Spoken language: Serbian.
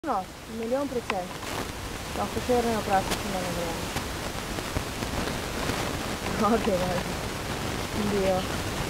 No, 1.000.000%. Ako šereno klasično ne vreme. Ovdje je bio.